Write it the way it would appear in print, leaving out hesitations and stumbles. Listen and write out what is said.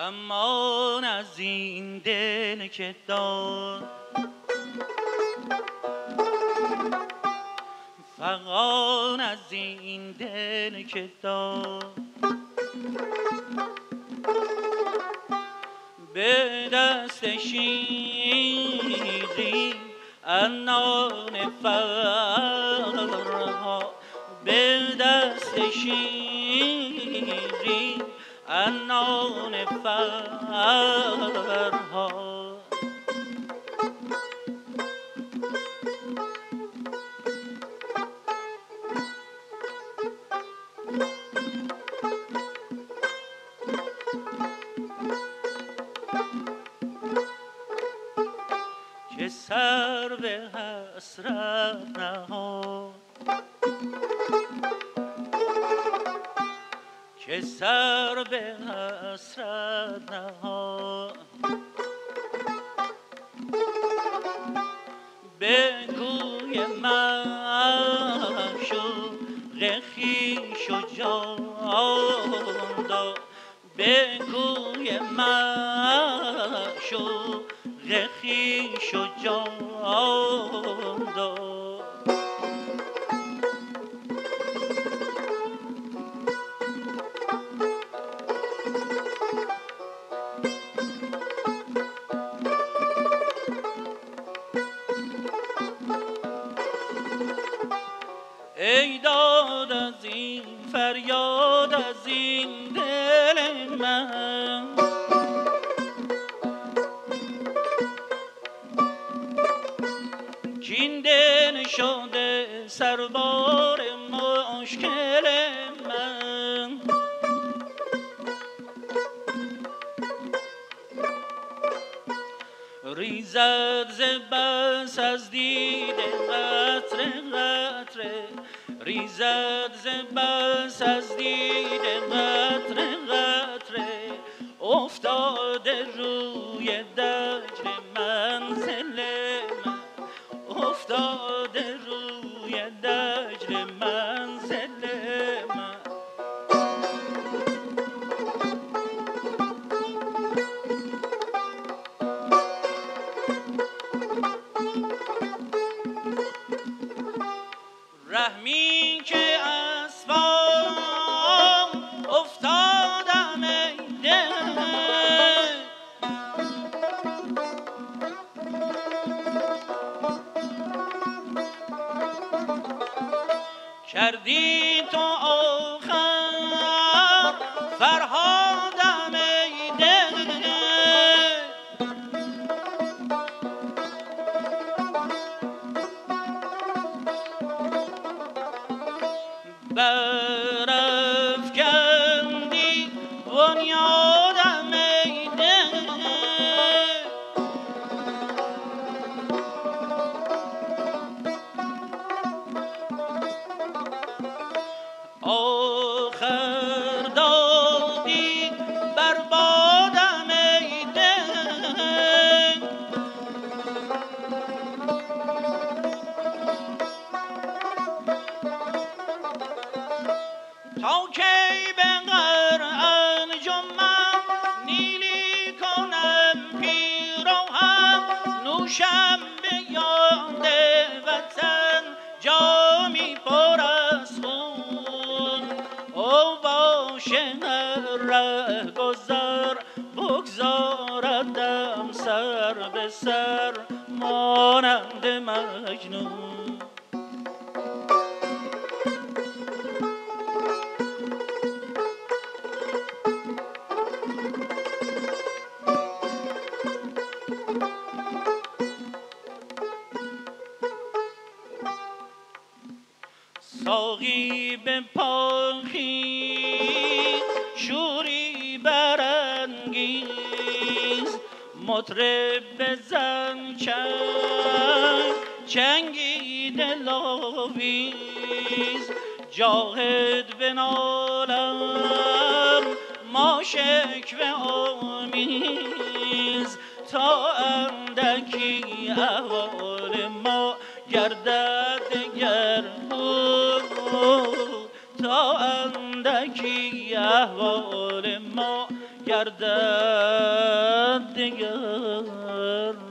امان از این دل که داد فغان از این دل که داد به دست شیری انان فرها به دست شیری انان فرها که سر به حسرت نهاد که سر به حسرت نهاد بگوی معشوق خویش و جان داد بگوی معشوق خویش و جان داد ای داد از این فریاد از این دل من کین دل شده سربار مشکل من ریزد ز بس از دیده قطره قطره ریزد ز بس از دیده قطره قطره افتاده روی دجل منزل من افتاده روی دجل منزل من رحمی که اسبان افتادم ای دل کردی تو آخر فرهادم ای دل برافکندی بنیادم ای دل آخر دادی بربادم ای دل تا کی به غیر انجمن نیلی کنم پیراهم نوشم به یاد وطن جامی پر از خون او باشه ره گذر بگذاردم سر به سر مانند مجنون ساقی به پاخیز شوری برانگیز مطرب بزن چنگی دلاویز جاهد بنالم ما شکوه آمیز تا اندکی احوال ما گردد دگر تا اندکی احوال ما گردد دگر.